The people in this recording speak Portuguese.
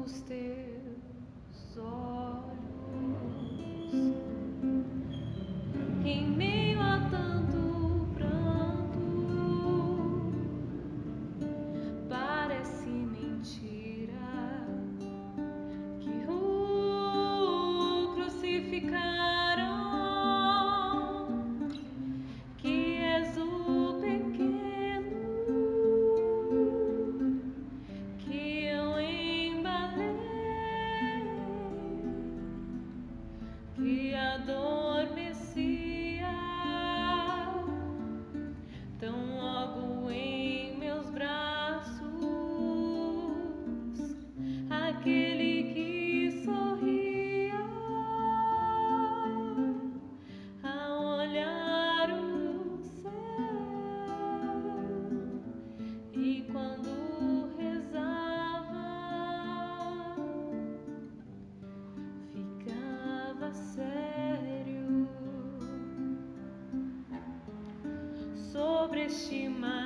os teus olhos. Em meio a tanto pranto, parece mentira que o crucificaram, que és o pequeno que eu embalei, que adormecia tão logo em meus braços, aquele que sorria ao olhar o céu, e quando rezava ficava sério sobre este mar.